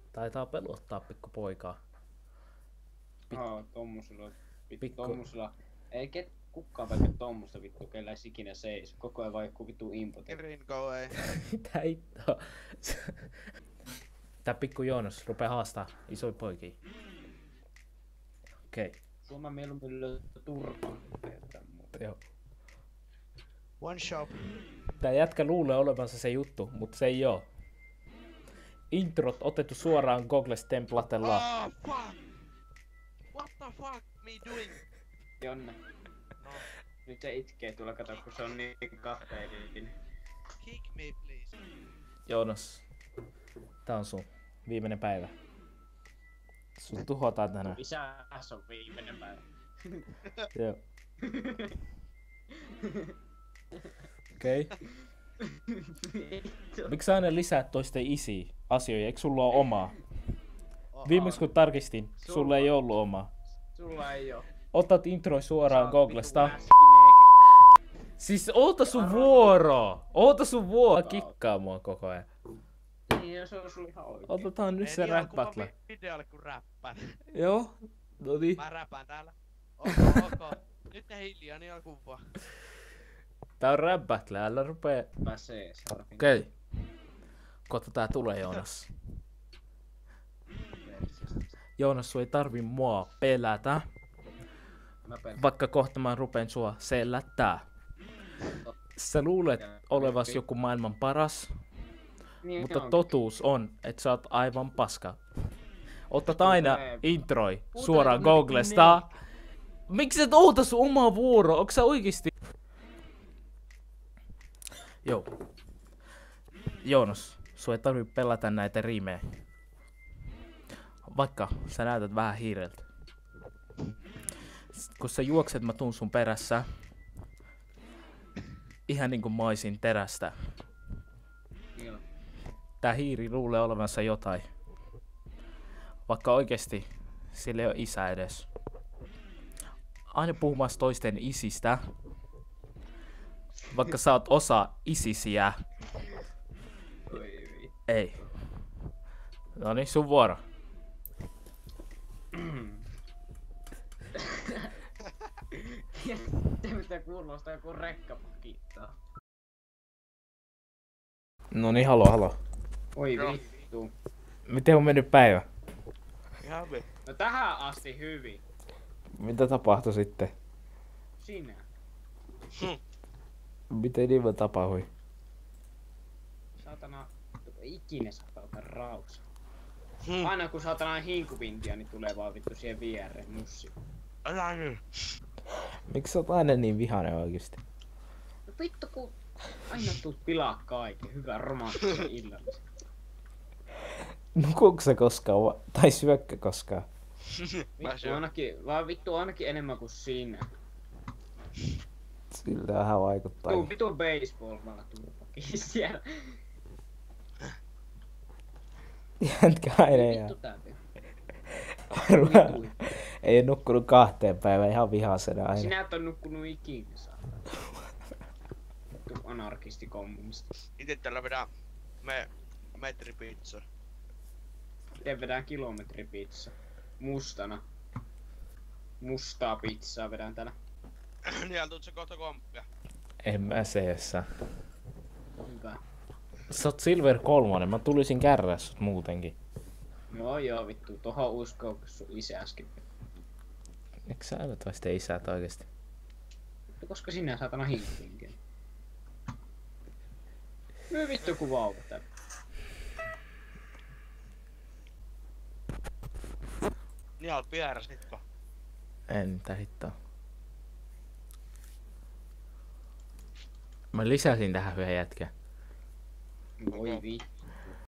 Taitaa pelottaa pikku poikaa. Tommosella. Vittu tommosella. Ei kukaan vaikka tommosta vittu, kellä edes ikinä seis. Koko ajan vaan joku vittu impote. Green go ei. Mitä hittoa? Tää pikku Joonas rupee haastaa isoja poikia. Okei. Suomen mieluummin löytää turpaan. Joo. One shop. Tää jätkä luulee olevansa se juttu, mutta se ei oo. Introt otettu suoraan Googles templatella. Oh fuck! What the fuck me doing? Jonne. No, Nyt se itkee tuolla, kato kun se on niin kahteellinen. kick me please. Joonas, tää on sun viimeinen päivä. Sun tuhotaan tänään. Isä, se on viimeinen päivä. Joo. Okei. Miksi sä aina lisäät toisten isiä asioita? Eikö sulla oo omaa? Viimeksi kun tarkistin, sulla ei ollut omaa. Sulla ei oo. Otat introi suoraan Sä oot Googlesta. vittu läski-negri. Siis oota sun vuoro! Oota sun vuoro! Kikkaa mua koko ajan. Niin, se on sulla ihan oikein. Otetaan nyt se rap battle. Videolle kun räppään. Joo, no niin. Mä räpään täällä. Ok. Nyt ne hiljaa, niin alkuun vaan. Tää on rap battle, älä rupee. Pääsee, Sarvin. Okei. Kohta tää tulee, Joonas. Joonas, sun ei tarvi mua pelätä. Mä pelkään. Vaikka kohta mä rupeen sua sellättää. Sä luulet olevas joku maailman paras, Niin mutta onkin. totuus on, että sä oot aivan paska. Otat aina introi Puhutaan suoraan nyt Googlesta. Miksi et oota sun omaa vuoroa? Onks sä oikeesti? Joo. Joonas, sun ei tarvii pelätä näitä riimejä. Vaikka sä näytät vähän hiireltä. Kun sä juokset, mä tuun sun perässä. Ihan niinku mä oisin terästä. Joo. Tää hiiri luulee olevansa jotain. Vaikka oikeesti sillä ei oo isä edes. Aina puhumassa toisten isistä. Vaikka sä oot osa isisiä. Oi vittu. Ei. Noniin, sun vuoro. Mitä kuulostaa joku rekka pakittaa. Noniin, halo. Oi Joo. vittu. Miten on mennyt päivä? Ihan hyvin. No tähän asti hyvin. Mitä tapahtui sitten? Sinä. Miten niin tapahtui? Saatana. Ikinä saattaa ottaa rausa. Hmm. Aina kun saatana hinkupintia, niin tulee vaan vittu siihen viereen mussi. Älä nyt. Miksi sä oot aina niin vihainen oikeesti? No vittu kun aina tuut pilaa kaiken. Hyvä romanttisen illallisen. Nukuuko sä koskaan tai syökkö koskaan? Vittu ainakin enemmän kuin sinä. Siltä vähän vaikuttaa. Vittu baseball vaan turpakin siellä. Jätkä aina ihan. Vittu tää vittu. Ei oo nukkunut 2 päivään ihan vihasena aina. Sinä et oo nukkunut ikinä saatana. Vittu anarkisti kommunisti. Ite tällä vedää metripizza. Miten vedään kilometripizza? Mustana. Mustaa pizzaa vedään täällä. Niin tuut se kohta komppia. En mä seessä. Hyvä. Sä oot Silver 3, mä tulisin kärrää sut muutenkin. Joo vittu, tohon uskoo kun sun isä äsken. Eikö sä älyt vai sitten isät oikeesti? Vittu, koska sinä saatana hinkkiinkin. No vittu kun vauva täällä. Niin oot vieras nytkö? En mitä hittoa. Mä lisäsin tähän yhden jätkän. Voi vittu.